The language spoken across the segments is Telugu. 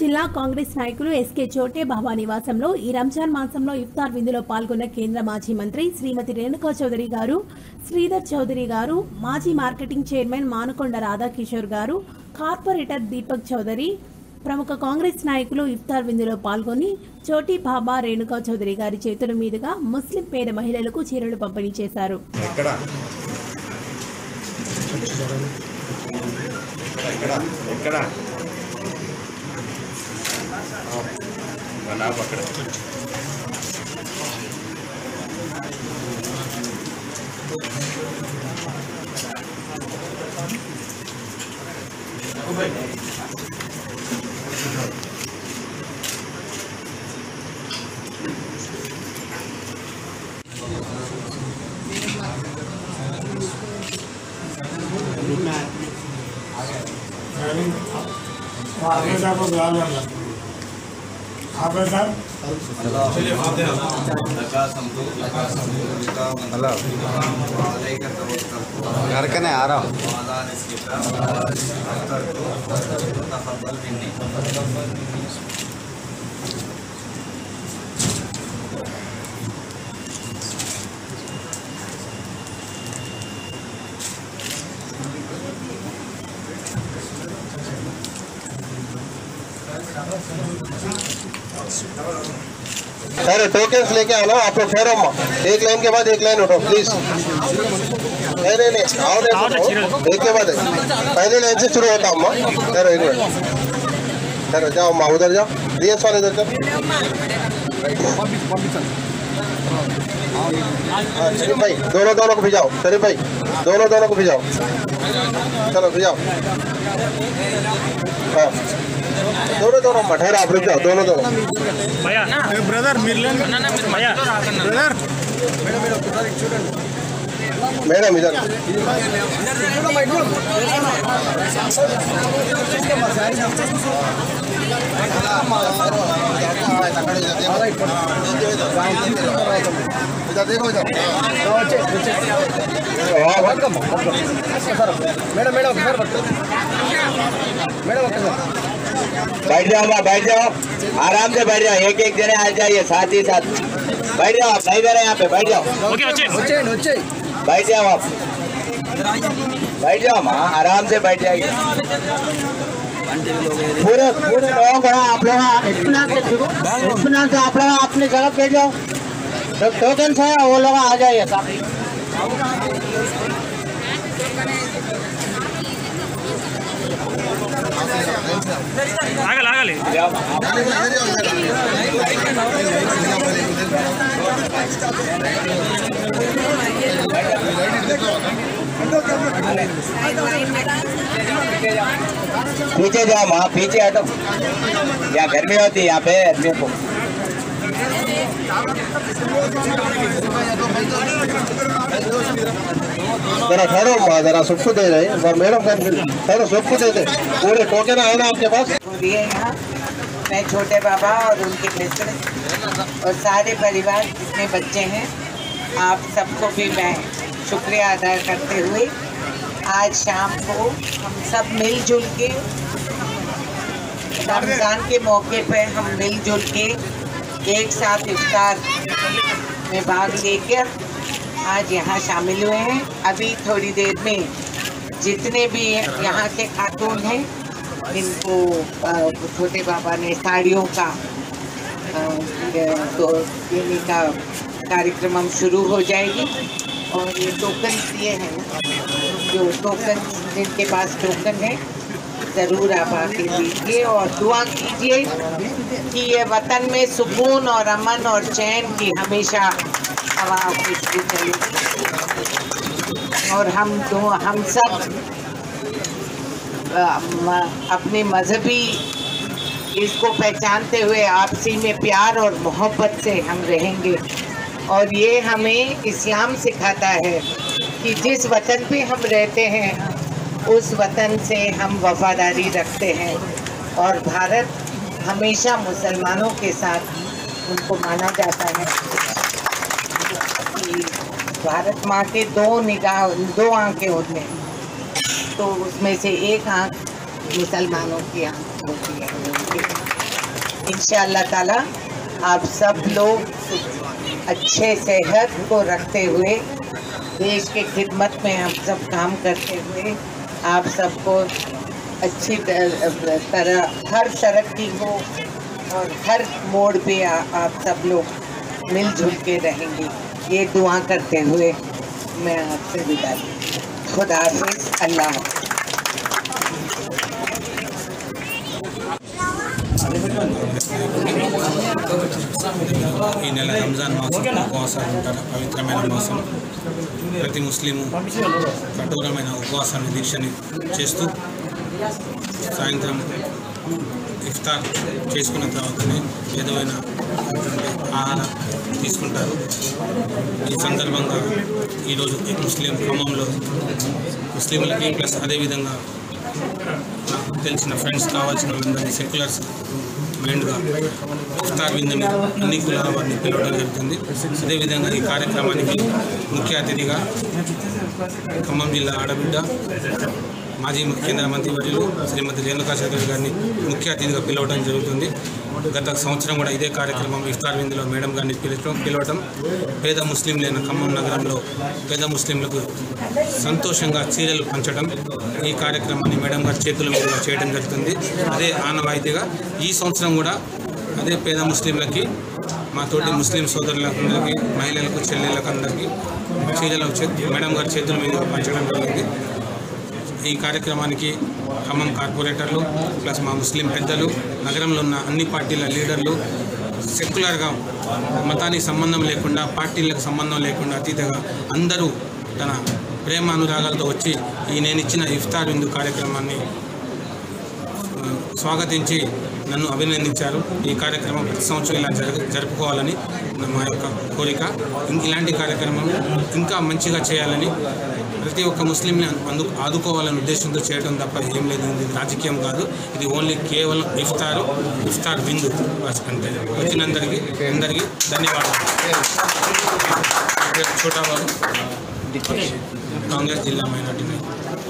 జిల్లా కాంగ్రెస్ నాయకులు ఎస్కే చోటే బాబా నివాసంలో ఈ రంజాన్ మాసంలో ఇఫ్తార్ విందులో పాల్గొన్న కేంద్ర మాజీ మంత్రి శ్రీమతి రేణుకా చౌదరి గారు, శ్రీధర్ చౌదరి గారు, మాజీ మార్కెటింగ్ చైర్మన్ మానుకొండ రాధాకిషోర్ గారు, కార్పొరేటర్ దీపక్ చౌదరి, ప్రముఖ కాంగ్రెస్ నాయకులు ఇఫ్తార్ విందులో పాల్గొని చోటీ బాబా రేణుకా చౌదరి గారి చేతుల మీదుగా ముస్లిం పేద మహిళలకు చీరలు పంపిణీ చేశారు. घर का नहीं आ रहा हूँ। सर टोकन्स लेके आना आप लोग, ठहरो एक लाइन के बाद एक लाइन उठो प्लीज। नहीं आओ एक के बाद पहले लाइन से शुरू होता अम्मा। ठहरो एक मिनट, ठहरो, जाओ अम्मा उधर जाओ, DS वाले इधर चलो। शरीफ भाई दोनों को भिजाओ, शरीफ भाई दोनों को भिजाओ, चलो भिजाओ। हाँ दोनों ठहरा आप रुक जाओ, दोनों भैया ब्रदर भैया ब्रदर मैडम इधर देखो इधर मैडम बैठ जाओ, बैठ जाओ, आराम से बैठ जाओ, एक एक जने आ जाइए साथ ही साथ बैठ जाओ। आप नहीं रहे यहाँ पे, बैठ जाओ, बैठ जाओ, आप बैठ जाओ माँ, आराम से बैठ जाइए। पूरे लोग आप लोग इत्मीनान से आप लोग अपनी जगह पे जाओ, टोकन है वो लोग आ जाइए साथ। आगले पीछे जाओ माँ, पीछे हटो, यहाँ गर्मी होती है यहाँ पे आदमियों को। जरा ठहरो माँ, जरा सबको दे रहे मैडम का, ठहरो सबको दे दे, पूरे टोकन आए ना आपके पास। यहाँ मैं छोटे बाबा और उनके मित्र और सारे परिवार जितने बच्चे हैं, आप सबको भी मैं शुक्रिया अदा करते हुए आज शाम को हम सब मिलजुल के रमज़ान के मौके पर हम मिलजुल के एक साथ इफ्तार में भाग लेकर आज यहाँ शामिल हुए हैं। अभी थोड़ी देर में जितने भी यहाँ के खातून हैं इनको छोटे बाबा ने साड़ियों का तो देने का कार्यक्रम हम शुरू हो जाएगी। और ये टोकन दिए हैं, जो टोकन जिनके पास टोकन है ज़रूर आप आके दीजिए और दुआ कीजिए कि ये वतन में सुकून और अमन और चैन की हमेशा हवा खुशबू चले। और हम सब अपने मजहबी इसको पहचानते हुए आपसी में प्यार और मोहब्बत से हम रहेंगे। और ये हमें इस्लाम सिखाता है कि जिस वतन पे हम रहते हैं उस वतन से हम वफादारी रखते हैं। और भारत हमेशा मुसलमानों के साथ उनको माना जाता है कि भारत माँ के दो आंखें होते हैं, तो उसमें से एक आंख मुसलमानों की आंख होती है। इंशाअल्लाह ताला आप सब लोग अच्छे सेहत को रखते हुए देश के खिदमत में आप सब काम करते हुए आप सबको अच्छी तरह हर तरक्की हो और हर मोड़ पे आप सब लोग मिलजुल के रहेंगे, ये दुआ करते हुए मैं आपसे विदा लेती हूँ। खुदा हाफिज़, अल्लाह हाफिज़। ఈ నెల రంజాన్ మాసం ఉపవాసాలు ఉంటారు. పవిత్రమైన మాసం. ప్రతి ముస్లిము కఠోరమైన ఉపవాసాన్ని దీక్షని చేస్తూ సాయంత్రం ఇఫ్తార్ చేసుకున్న తర్వాతనే ఏదైనా ఆహారం తీసుకుంటారు. ఈ సందర్భంగా ఈరోజు ముస్లిం ఖమ్మంలో ముస్లింలకి ప్లస్ అదేవిధంగా నాకు తెలిసిన ఫ్రెండ్స్ కావాల్సిన వాళ్ళందరినీ సెక్యులర్స్ మైండ్గా ఇఫ్తార్ విందు మీద అన్ని కులాల వారిని పిలవడం జరుగుతుంది. అదేవిధంగా ఈ కార్యక్రమానికి ముఖ్య అతిథిగా ఖమ్మం జిల్లా ఆడబిడ్డ మాజీ కేంద్ర మంత్రివర్యులు శ్రీమతి రేణుకా చౌదరి గారిని ముఖ్య అతిథిగా పిలవడం జరుగుతుంది. గత సంవత్సరం కూడా ఇదే కార్యక్రమం ఇఫ్తార్ విందులో మేడం గారిని పిలవడం పేద ముస్లింలైన ఖమ్మం నగరంలో పేద ముస్లింలకు సంతోషంగా చీరలు పంచడం ఈ కార్యక్రమాన్ని మేడం గారి చేతుల మీదుగా చేయడం జరుగుతుంది. అదే ఆనవాయితీగా ఈ సంవత్సరం కూడా అదే పేద ముస్లింలకి మా తోటి ముస్లిం సోదరులందరికీ మహిళలకు చెల్లెళ్ళకు అందరికీ చీరలు మేడం గారి చేతుల మీదుగా పంచడం జరిగింది. ఈ కార్యక్రమానికి ఖమ్మం కార్పొరేటర్లు ప్లస్ మా ముస్లిం పెద్దలు నగరంలో ఉన్న అన్ని పార్టీల లీడర్లు సెక్యులర్గా మతానికి సంబంధం లేకుండా పార్టీలకు సంబంధం లేకుండా అతీతంగా అందరూ తన ప్రేమ అనురాగాలతో వచ్చి ఈ నేను ఇచ్చిన ఇఫ్తార్ విందు కార్యక్రమాన్ని స్వాగతించి నన్ను అభినందించారు. ఈ కార్యక్రమం ప్రతి సంవత్సరం ఇలా జరుపుకోవాలని మా యొక్క కోరిక. ఇలాంటి కార్యక్రమం ఇంకా మంచిగా చేయాలని ప్రతి ఒక్క ముస్లింని ఆదుకోవాలనే ఉద్దేశంతో చేయడం తప్ప ఏం లేదు. ఇది రాజకీయం కాదు, ఇది ఓన్లీ కేవలం ఇఫ్తార్ విందు అంటే వచ్చినందరికీ అందరికీ ధన్యవాదాలు. చోటాబాబు, కాంగ్రెస్ జిల్లా మైనార్టీ నాయకులు.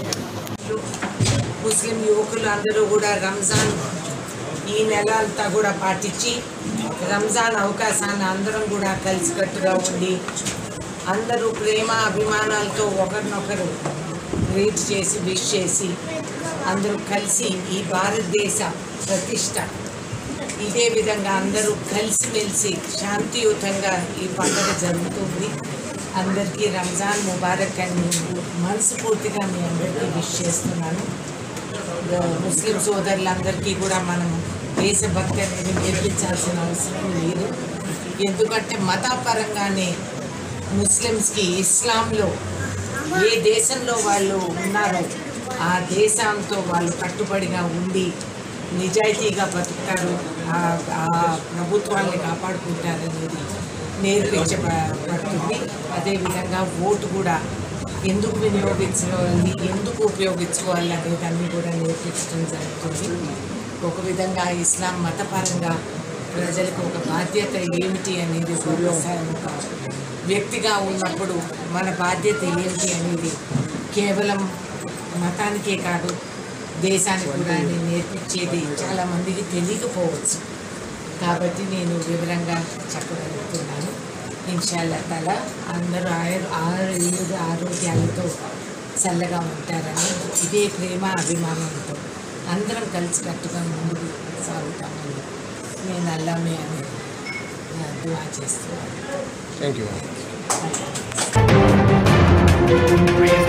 ముస్లిం యువకులు అందరూ కూడా రంజాన్ ఈ నెల అంతా కూడా పాటించి రంజాన్ అవకాశాన్ని అందరం కూడా కలిసికట్టుగా ఉండి అందరూ ప్రేమ అభిమానాలతో ఒకరినొకరు గ్రీట్ చేసి విష్ చేసి అందరూ కలిసి ఈ భారతదేశ ప్రతిష్ట ఇదే విధంగా అందరూ కలిసిమెలిసి శాంతియుతంగా ఈ పండుగ జరుగుతుంది. అందరికీ రంజాన్ ముబారక్ అని మనస్ఫూర్తిగా మీ అందరికీ విష్ చేస్తున్నాను. ముస్లిం సోదరులందరికీ కూడా మనం దేశభక్తి అనేది నేర్పించాల్సిన అవసరం లేదు. ఎందుకంటే మతపరంగానే ముస్లిమ్స్కి ఇస్లాంలో ఏ దేశంలో వాళ్ళు ఉన్నారో ఆ దేశంతో వాళ్ళు కట్టుబడిగా ఉండి నిజాయితీగా బతుకుతారు, ఆ ప్రభుత్వాన్ని కాపాడుకుంటారనేది నేర్పించబడుతుంది. అదేవిధంగా ఓటు కూడా ఎందుకు వినియోగించుకోవాలి, ఎందుకు ఉపయోగించుకోవాలి అనేది అన్నీ కూడా నేర్పించడం జరుగుతుంది. ఒక విధంగా ఇస్లాం మతపరంగా ప్రజలకు ఒక బాధ్యత ఏమిటి అనేది ఒక వ్యక్తిగా ఉన్నప్పుడు మన బాధ్యత ఏమిటి అనేది కేవలం మతానికే కాదు దేశానికి కూడా నేర్పించేది చాలామందికి తెలియకపోవచ్చు. కాబట్టి నేను వివరంగా చెప్పగలుగుతున్నాను. ఇన్షాల్లా తాలా అందరూ ఆరోగ్యాలతో చల్లగా ఉంటారని ఇదే ప్రేమ అభిమానంతో అందరం కలిసికట్టుగా ముందుకు సాగుతామని నేను అల్లామే అని దుఆ చేస్తున్నాను. Thank you.